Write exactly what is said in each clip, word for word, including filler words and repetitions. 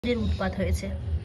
উৎপাত হয়েছে।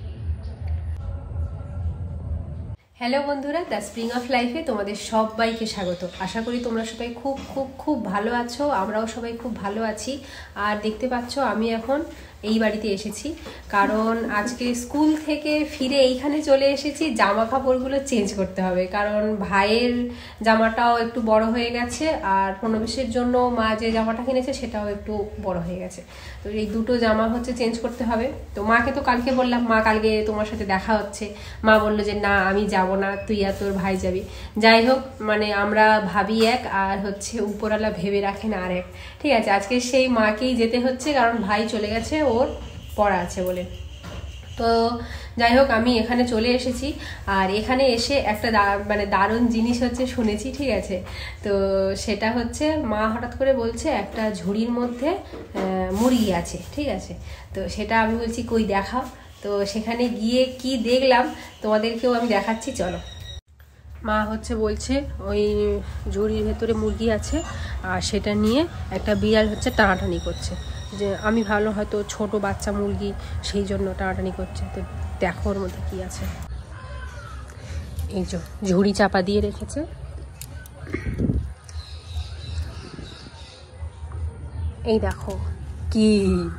হ্যালো বন্ধুরা, দ্য স্প্রিং অফ লাইফে তোমাদের সবাইকে স্বাগত। আশা করি তোমরা সবাই খুব খুব খুব ভালো আছো, আমরাও সবাই খুব ভালো আছি। আর দেখতে পাচ্ছ আমি এখন এই বাড়িতে এসেছি, কারণ আজকে স্কুল থেকে ফিরে এইখানে চলে এসেছি। জামা কাপড়গুলো চেঞ্জ করতে হবে, কারণ ভাইয়ের জামাটাও একটু বড় হয়ে গেছে, আর প্রণবেশের জন্য মা যে জামাটা কিনেছে সেটাও একটু বড় হয়ে গেছে। তো এই দুটো জামা হচ্ছে চেঞ্জ করতে হবে। তো মাকে তো কালকে বললাম, মা কালকে তোমার সাথে দেখা হচ্ছে। মা বললো যে না, আমি যাব না, তুই আর তোর ভাই যাবি। যাই হোক, মানে আমরা ভাবি এক, আর হচ্ছে উপরওয়ালা ভেবে রাখেন আর এক। ঠিক আছে, আজকে সেই মাকেই যেতে হচ্ছে, কারণ ভাই চলে গেছে ওর পড়া আছে বলে। তো যাই হোক, আমি এখানে চলে এসেছি, আর এখানে এসে একটা মানে দারুণ জিনিস হচ্ছে শুনেছি। ঠিক আছে, তো সেটা হচ্ছে মা হঠাৎ করে বলছে একটা ঝুড়ির মধ্যে মুরগি আছে। ঠিক আছে, তো সেটা আমি বলছি কই দেখাও। তো সেখানে গিয়ে কি দেখলাম তোমাদেরকেও আমি দেখাচ্ছি, চলো। মা হচ্ছে বলছে ওই ঝুড়ির ভেতরে মুরগি আছে, আর সেটা নিয়ে একটা বিড়াল হচ্ছে টানাটানি করছে। যে আমি ভাবলাম হয়তো ছোট বাচ্চা মুরগি, সেই জন্য টানাটানি করছে। তো দেখো ওর মধ্যে কি আছে। এই যে ঝুড়ি চাপা দিয়ে রেখেছে, এই দেখো কি।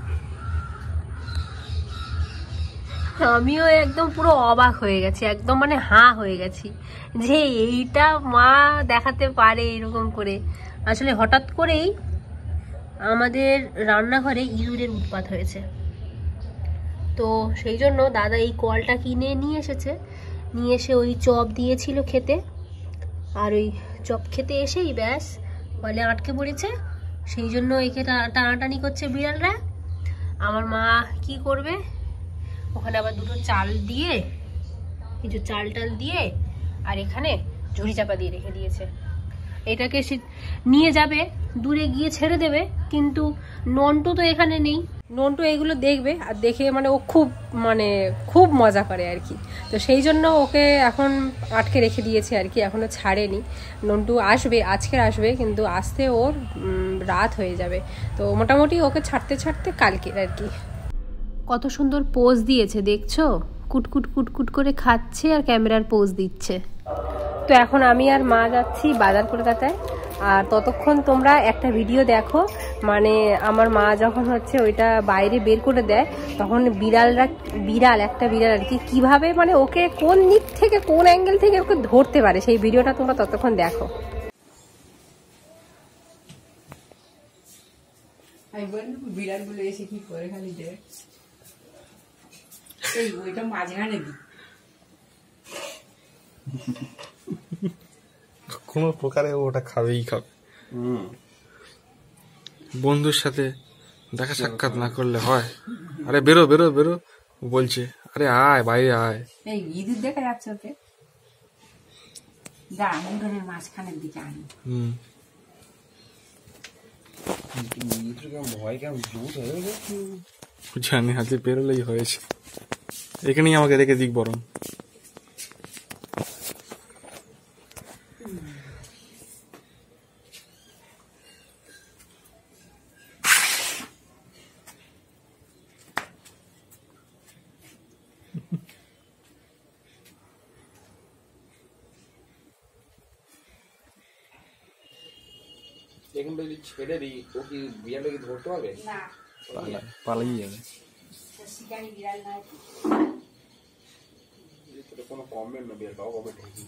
আমিও একদম পুরো অবাক হয়ে গেছি, একদম মানে হাঁ হয়ে গেছি যে এইটা মা দেখাতে পারে এরকম করে। আসলে হঠাৎ করেই আমাদের রান্নাঘরে ইঁদুরের উৎপাত হয়েছে, তো সেই জন্য দাদা এই কলটা কিনে নিয়ে এসেছে। নিয়ে এসে ওই চপ দিয়েছিল খেতে, আর ওই চপ খেতে এসেই ব্যাস কলে আটকে পড়েছে। সেই জন্য একে টানাটানি করছে বিড়ালরা। আমার মা কি করবে, ওখানে আবার দুটো চাল দিয়ে, কিছু চাল টাল দিয়ে, আর এখানে ঝুড়ি চাপা দিয়ে রেখে দিয়েছে। এটাকে সে নিয়ে যাবে, দূরে গিয়ে ছেড়ে দেবে, কিন্তু নন্টু তো এখানে নেই। নন্টু এগুলো দেখবে, আর দেখে মানে ও খুব মানে খুব মজা করে আর কি। তো সেই জন্য ওকে এখন আটকে রেখে দিয়েছে আর কি, এখনো ছাড়েনি। নন্টু আসবে, আজকে আসবে, কিন্তু আসতে ওর রাত হয়ে যাবে। তো মোটামুটি ওকে ছাড়তে ছাড়তে কালকে আর কি। কত সুন্দর পোজ দিয়েছে দেখছো, কুটকুট কুটকুট করে খাচ্ছে আর ক্যামেরার পোজ দিচ্ছে। তো এখন আমি আর মা যাচ্ছি বাজার কলকাতায়, আর ততক্ষণ তোমরা একটা ভিডিও দেখো। মানে আমার মা যখন হচ্ছে ওইটা বাইরে বের করে দেয়, তখন বিড়ালরা বিড়াল একটা বিড়াল আর কি কিভাবে মানে ওকে কোন দিক থেকে কোন অ্যাঙ্গেল থেকে ওকে ধরতে পারে, সেই ভিডিওটা তোমরা ততক্ষণ দেখো। বিড়ালগুলো এসে কি করে খালি দেয়, এই ওইটা মাঝখানে দি কোনো প্রকারে ওটা খাবেই খাবে। বন্ধুর সাথে দেখা সাক্ষাৎ না করলে হয়? আরে বেরো বেরো বেরো বলছে, আরে আয় বাইরে আয়। এই ইঁদুর দেখা যাচ্ছে ওকে, যা উঠোনের মাঝখানের দিকে আনি। হম জানি, হাতে বেরোলেই হয়েছে। এখানেই আমাকে রেখে দিক বরং। এখন যদি ছেড়ে দিই, ও কি বিড়ালটা কি ধরতে পারবে? না, পালাই যাবে। শিকারি বিড়াল নয়, কোনো কমেন্ট না, বিড়ালটাও কবে ঢেকি।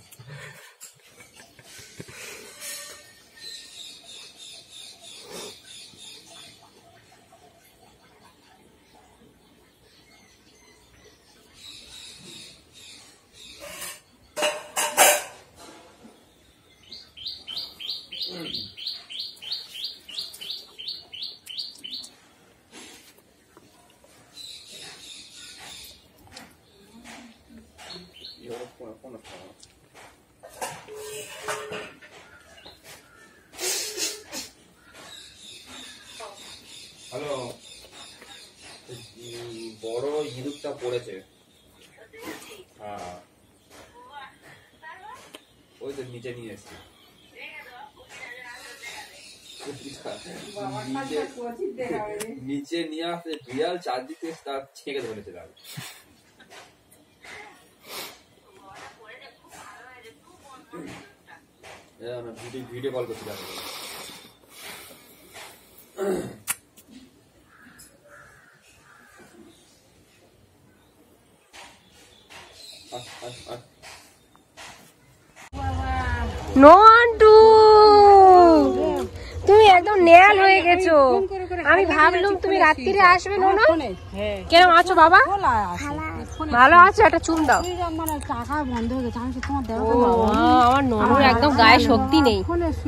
হ্যালো, বড় ইঁদুরটা পড়েছে। হ্যাঁ, ওই তো নিচে নিয়ে এসছি। নিচে নিয়ে আসে বিড়াল চারদিকে তার ছেঁকে ধরেছে তার ভিডিও ভিডিও কল করছি তার নন্টু তুমি একদম নেয়াল হয়ে গেছো। আমি ভাবলাম তুমি রাত্রিরে আসবে নোনা। কেমন আছো বাবা? ভালো আছো? একটা চুম দাও। আমার ননুর একদম গায়ে শক্তি নেই।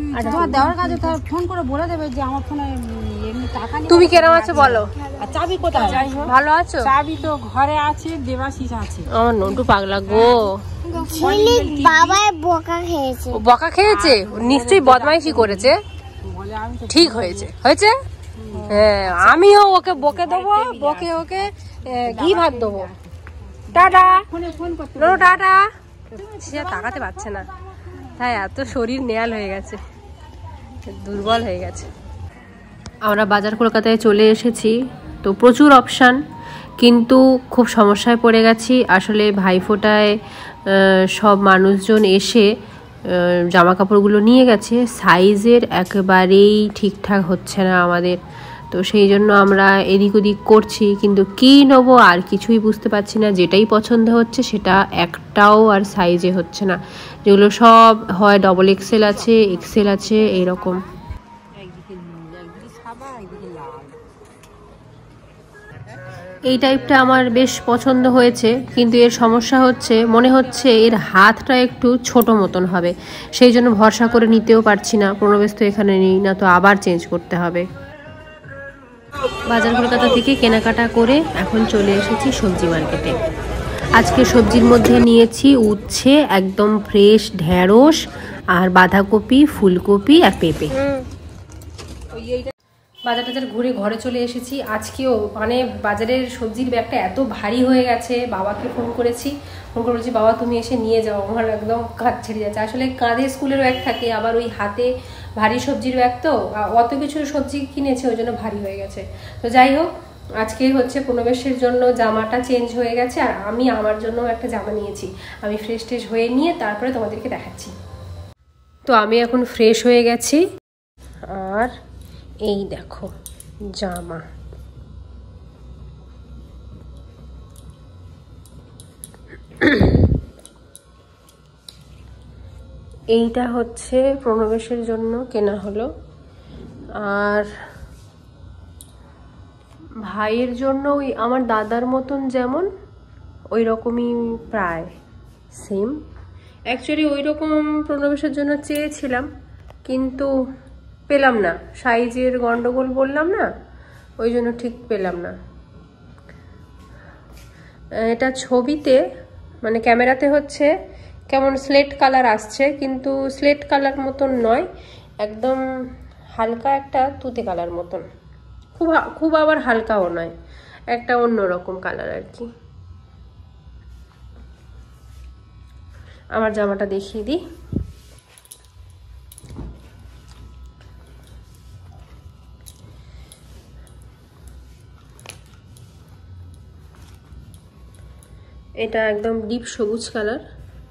তুমি কেমন আছো বলো? চাবি কোথায়? ভালো আছো? চাবি তো ঘরে আছে, দেবাশিস আছে। আমার নন্টু পাগলা গো। বাবা বকা খেয়েছে। বকা খেয়েছে? নিশ্চয়ই বদমাইশি করেছে। ঠিক হয়েছে হয়েছে হ্যাঁ, আমিও ওকে বকে দেবো, বকে ওকে ঘি ভাত দেবো। Tata tata. সে তাকাতে পারছে না, তাই এত শরীর নেয়াল হয়ে গেছে, দুর্বল হয়ে গেছে। আমরা বাজার কলকাতায় চলে এসেছি, তো প্রচুর অপশান, কিন্তু খুব সমস্যায় পড়ে গেছি। আসলে ভাইফোঁটায় সব মানুষজন এসে জামা কাপড়গুলো নিয়ে গেছে, সাইজের একেবারেই ঠিকঠাক হচ্ছে না আমাদের, তো সেই জন্য আমরা এদিক ওদিক করছি, কিন্তু কী নেবো আর কিছুই বুঝতে পারছি না। যেটাই পছন্দ হচ্ছে সেটা একটাও আর সাইজে হচ্ছে না, যেগুলো সব হয় ডবল এক্সেল আছে, এক্সেল আছে, এইরকম। এই টাইপটা আমার বেশ পছন্দ হয়েছে, কিন্তু এর সমস্যা হচ্ছে মনে হচ্ছে এর হাতটা একটু ছোট মতন হবে, সেই জন্য ভরসা করে নিতেও পারছি না। প্রণবেশ তো এখানে নেই, না তো আবার চেঞ্জ করতে হবে। বাজার কলকাতা থেকে কেনাকাটা করে এখন চলে এসেছি সবজি মার্কেটে। আজকে সবজির মধ্যে নিয়েছি উচ্ছে, একদম ফ্রেশ ঢেঁড়স, আর বাঁধাকপি, ফুলকপি আর পেঁপে। বাজার টাজার ঘুরে ঘরে চলে এসেছি। আজকেও মানে বাজারের সবজির ব্যাগটা এত ভারী হয়ে গেছে, বাবাকে ফোন করেছি, ফোন করে বলছি বাবা তুমি এসে নিয়ে যাও, আমার একদম কাঁধ ছেড়ে যাচ্ছে। আসলে কাঁধে স্কুলের ব্যাগ থাকে, আবার ওই হাতে ভারী সবজির ব্যাগ, তো অত কিছু সবজি কিনেছে ওই জন্য ভারী হয়ে গেছে। তো যাই হোক, আজকে হচ্ছে প্রণবেশের জন্য জামাটা চেঞ্জ হয়ে গেছে, আর আমি আমার জন্য একটা জামা নিয়েছি। আমি ফ্রেশ ট্রেশ হয়ে নিয়ে তারপরে তোমাদেরকে দেখাচ্ছি। তো আমি এখন ফ্রেশ হয়ে গেছি, আর এই দেখো জামা। এইটা হচ্ছে প্রণবেশের জন্য কেনা হলো, আর ভাইয়ের জন্য ওই আমার দাদার মতন যেমন ওই রকমই প্রায় সেম। অ্যাকচুয়ালি ওই রকম প্রণবেশের জন্য চেয়েছিলাম, কিন্তু পেলাম না, সাইজের গন্ডগোল বললাম না, ওই জন্য ঠিক পেলাম না। এটা ছবিতে মানে ক্যামেরাতে হচ্ছে কেমন স্লেট কালার আসছে, কিন্তু স্লেট কালার মতন নয়, একদম হালকা একটা তুতে কালার মতন, খুব খুব আবার হালকাও নয়, একটা অন্যরকম কালার আর কি। আমার জামাটা দেখিয়ে দিই। এটা একদম ডিপ সবুজ কালার,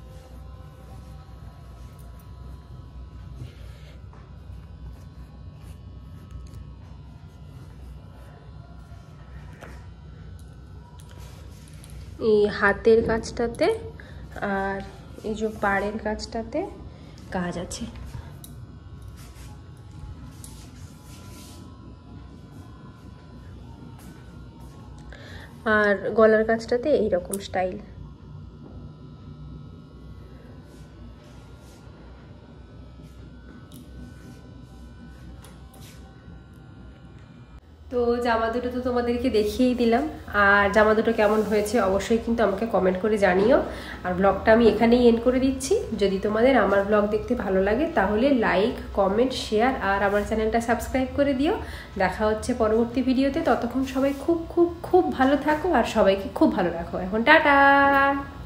এই হাতের কাজটাতে আর এই যে পাড়ের কাজটাতে কাজ আছে, আর গলার কাজটাতে এইরকম স্টাইল। তো জামা দুটো তো তোমাদেরকে দেখিয়েই দিলাম, আর জামা দুটো কেমন হয়েছে অবশ্যই কিন্তু আমাকে কমেন্ট করে জানিও। আর ব্লগটা আমি এখানেই এন্ড করে দিচ্ছি। যদি তোমাদের আমার ব্লগ দেখতে ভালো লাগে তাহলে লাইক, কমেন্ট, শেয়ার আর আমার চ্যানেলটা সাবস্ক্রাইব করে দিও। দেখা হচ্ছে পরবর্তী ভিডিওতে, ততক্ষণ সবাই খুব খুব খুব ভালো থাকো আর সবাইকে খুব ভালো রাখো। এখন টাটা।